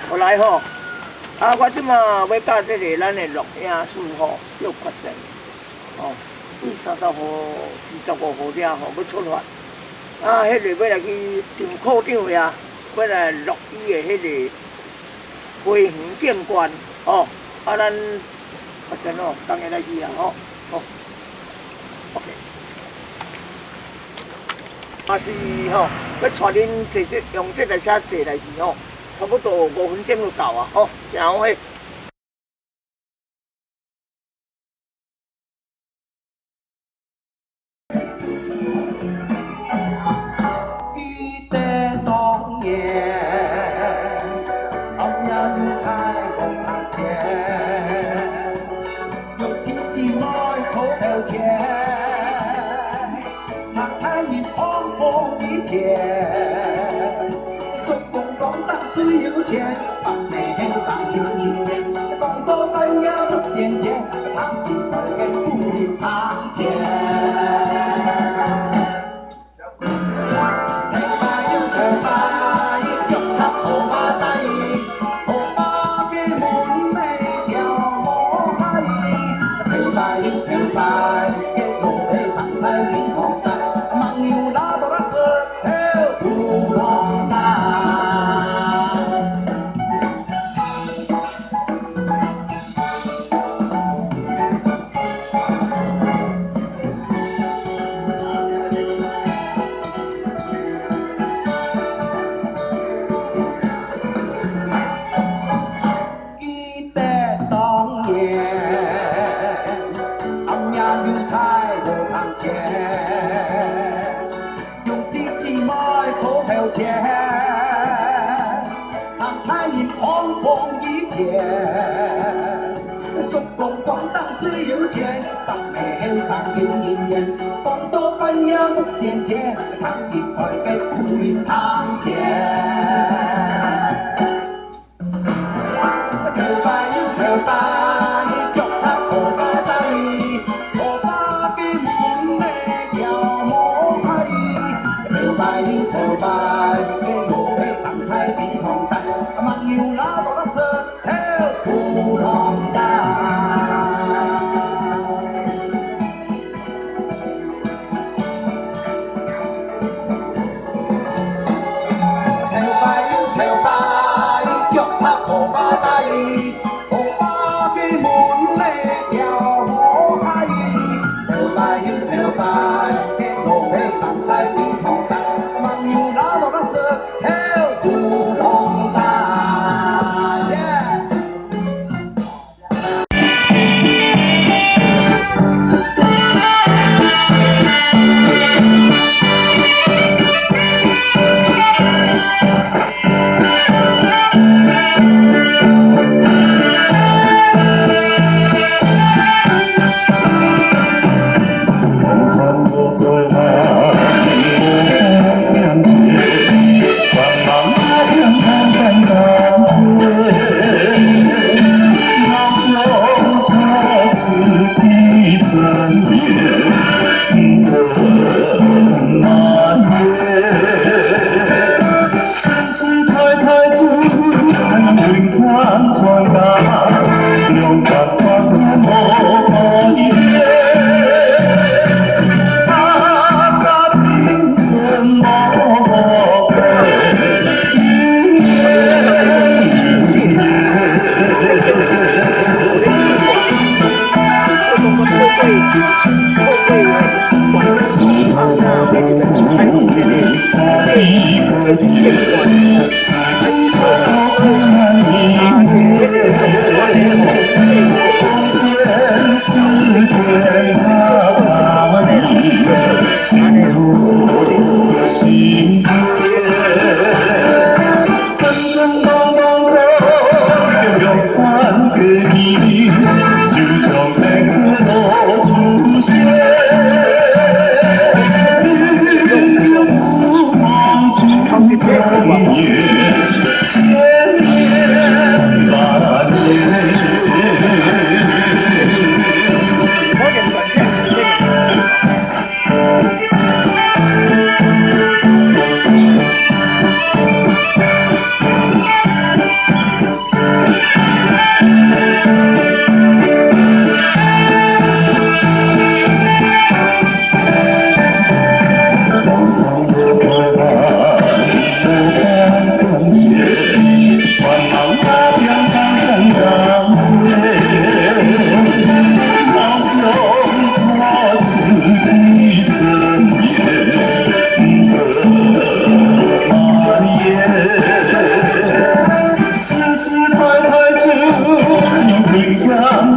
我来吼。啊，我即马要教这个咱的录影师吼，要决胜。哦，30号、25号遮吼要出发。啊，迄个要来去场课场遐，要来录伊的迄个飞鱼景观。哦，啊，咱决胜哦，当日来去啊，吼，好 ，OK。啊是吼，要带恁坐用这台车坐来去吼。 差不多5分钟就到啊！吼，然后嘿。 记得当年，后呀有菜无行钱，用铁枝来凑条钱，他看你碰碰以前。 最有钱，把内行上有一年，讲到半夜不见钱，他比传给不离旁天。头发有头发，脚踏好马带，好马嘅门内条毛海。头发有头发，嘅路被上菜面孔大，忙有拉到那舌头不long大。 钱，他太阳碰碰以前，叔公广东最有钱，北美上有人缘，讲到半夜不见钱，他一台嘅富人堂田。头发有头发，脚踏好马带，头发嘅门咧条毛海，头发有头发。 yêu lá đó sơ theo phù lòng ta theo tay chọc tháp hồ ba tay hồ ba cái muốn lê theo hố hay theo tay cái đồ bê sẵn trái bình thòng ta mang yêu lá đó sơ theo phù lòng ta.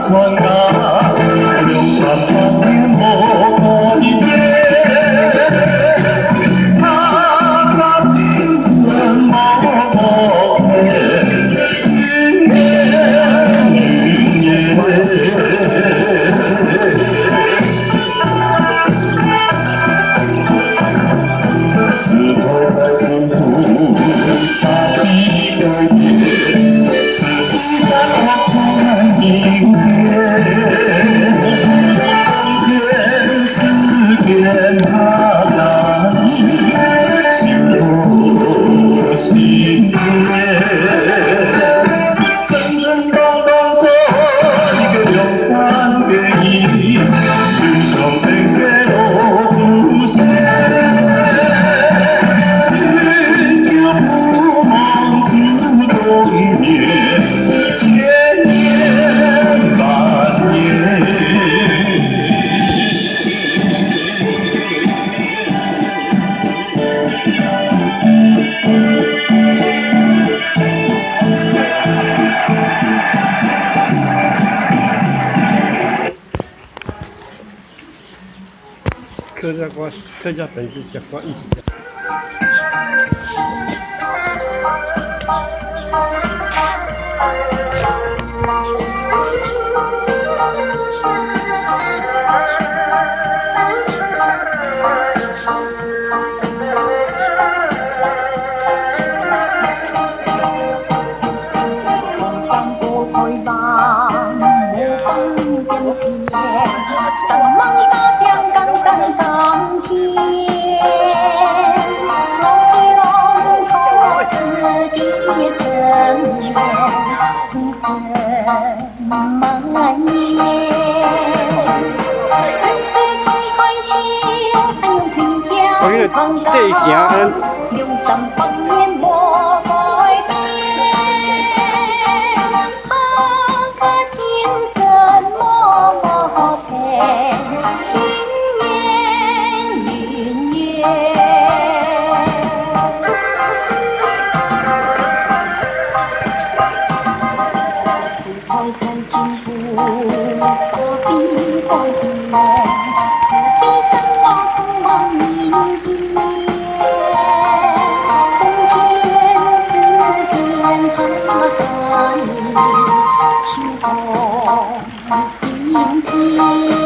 传家，两山百年无故离别。他早今生无缘，是否在征途上的改变？是不是我充满明天？天是天他哪里幸福心田？正正当当做一个两三个亿，真相变给我出现。不忘祖宗年，千年万年。 客家本地讲话一起讲。 这行六十百年无改变，他今生莫变，云烟。时代在进步，所必改变，是非生活充满明天。秋风心田，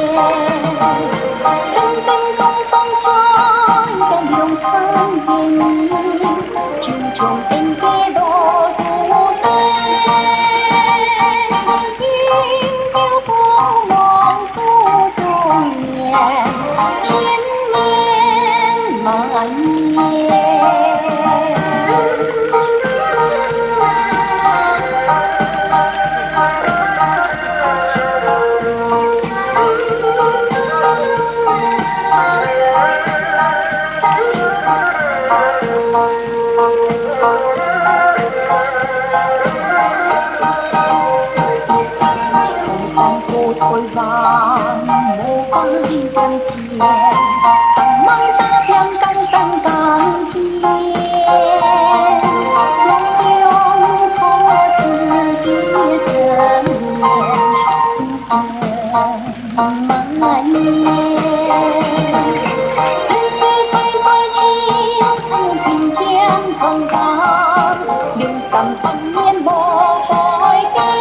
正正当当在个两山边，就像天地落土山，云飘风浪祖宗年，千年万年。台湾无分向前，神猛打响更新更天。龙江初自己生年，天生万年。世世代代千古并肩传家，六十百年无改变。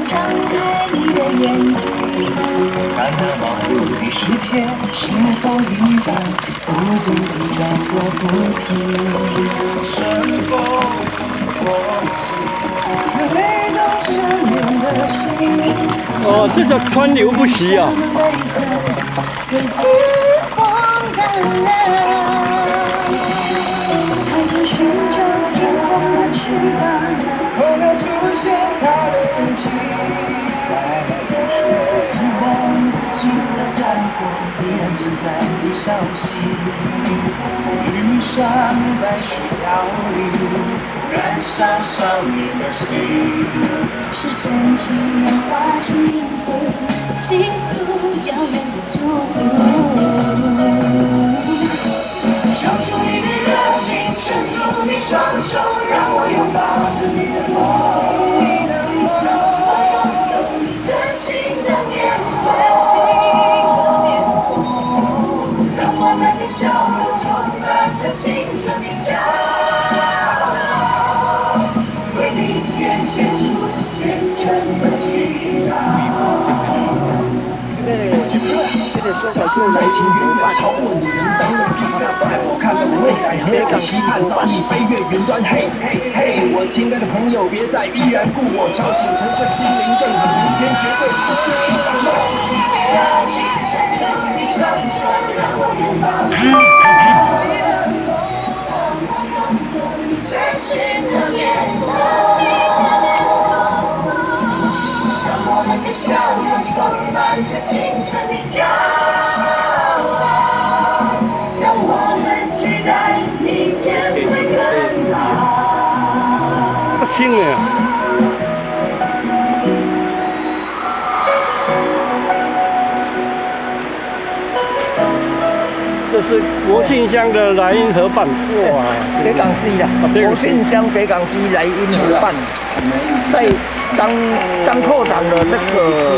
张开你的眼睛， 看那忙碌的世界是否依然孤独地转个不停？是否放弃那被动想念的心？ 哦，这叫川流不息啊！ 随之荒诞了。抬头寻找天空的翅膀， 候鸟出现它的痕迹。曾忘不尽的战火，依然存在的消息。玉山白雪摇铃，燃烧少年的心。 是真情融化成灵魂，倾诉遥远的祝福。 唱出你的热情，伸出你双手，让我拥抱着你的梦。 我拥有你真心的面孔， 让我们的笑容充满着青春的骄傲，为明天献出虔诚的祈祷。 这个说法就来自于超过你能等我平淡快活，看到未来和我期盼早已飞越云端。嘿嘿嘿，我亲爱的朋友，别再依然故我，吵醒沉睡心灵，更好明天绝对不是一场梦。热情伸出你双手，让我拥抱你， 真心的面孔， 让我们的笑容充满着青春的骄傲，让我们期待明天会更好。 不轻哎。这是国信乡的莱茵河畔，哇！ 北港西啦，国信乡北港西莱茵河畔，在张科长的这个。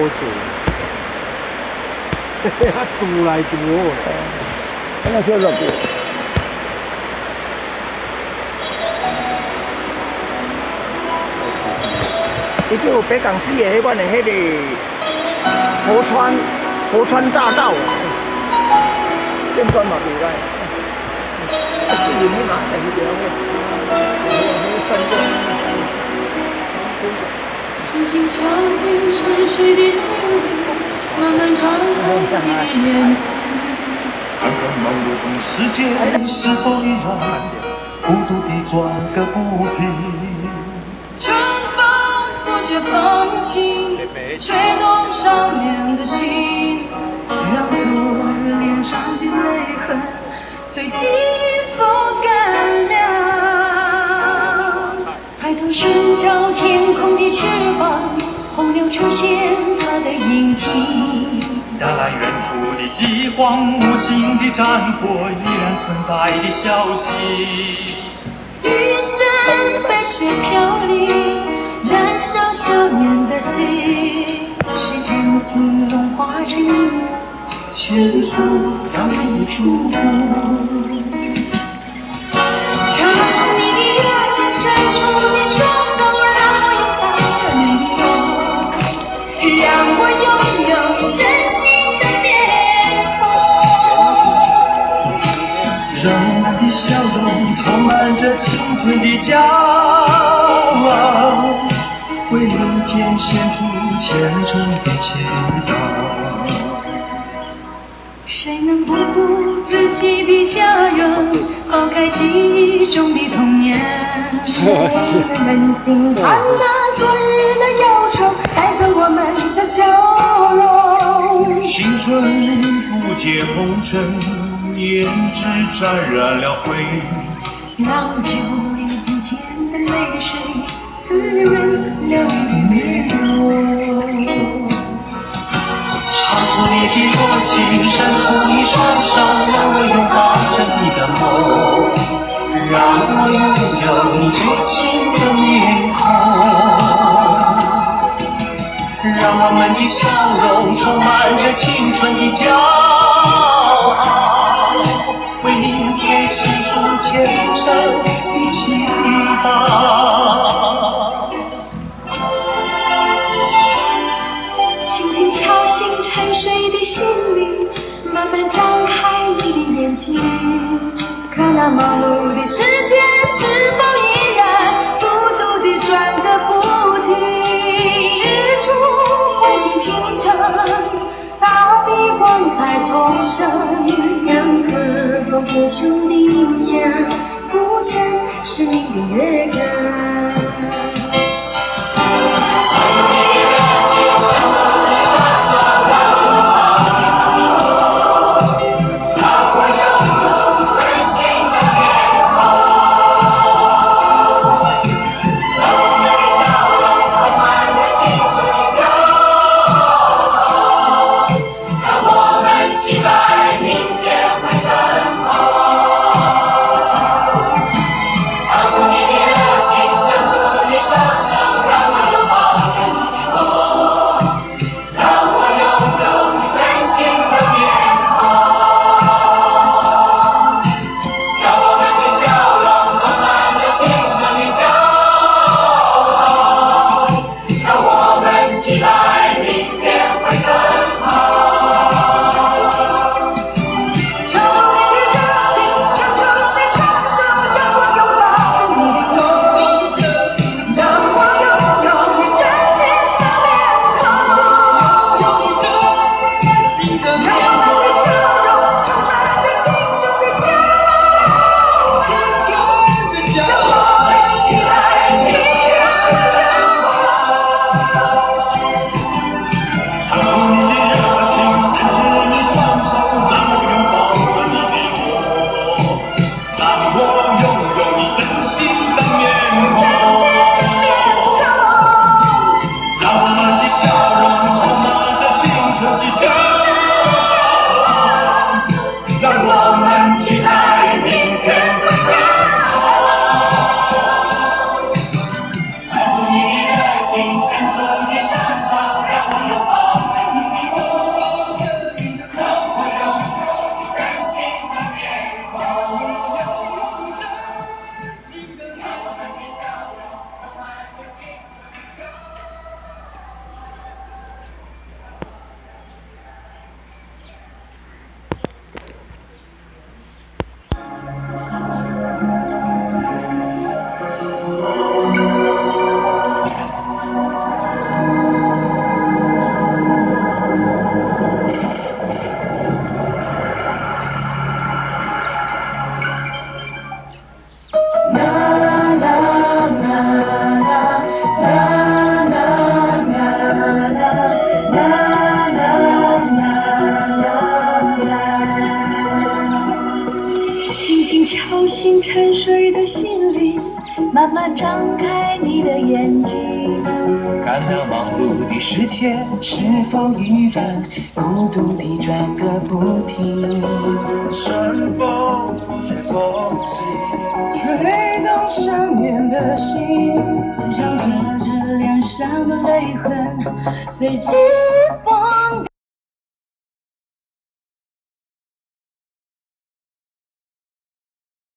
他堵来堵哦， 那叫做过。伊叫北港西的迄款的迄个河川大道，顶端嘛袂歹。是人嘛，但是这样轻轻敲醒沉睡的心灵，慢慢张开你的眼睛。 看看忙碌的世界是否依然孤独地转个不停？ 春风不觉风情，吹动少年的心，让昨日脸上的泪痕随记忆风干了。抬头寻找天空的翅膀，候鸟出现它的影迹。 带来远处的饥荒，无情的战火依然存在的消息。 玉山白雪飘零，燃烧少年的心，是真情融化成灵魂，倾诉遥远的祝福。唱出你的热情，伸出你双手，让我拥抱着你的梦，让我拥有你真心的面孔。 让我们的笑容充满着青春的骄傲，为明天献出虔诚的祈祷。 谁能不顾自己的家园，抛开记忆中的童年？谁能忍心看那昨日的忧愁，带走我们的笑容？ 青春不解红尘，胭脂沾染了灰。 让久已不见的泪水滋润了你的面容。 唱出你的热情，伸出你双手，让我拥抱着你的梦，让我拥有你真心的面孔，让我们的笑容充满着青春的骄傲，为明天献出虔诚的祈祷。 那忙碌的世界，是否依然孤独地转个不停？日出唤醒清晨，大地光彩重生，让和风付出理想，谱成生命的乐章。慢慢张开你的眼睛， 看那忙碌的世界是否依然孤独地转个不停？是否在风起，吹动想念的心， 让这日脸上的泪痕随季风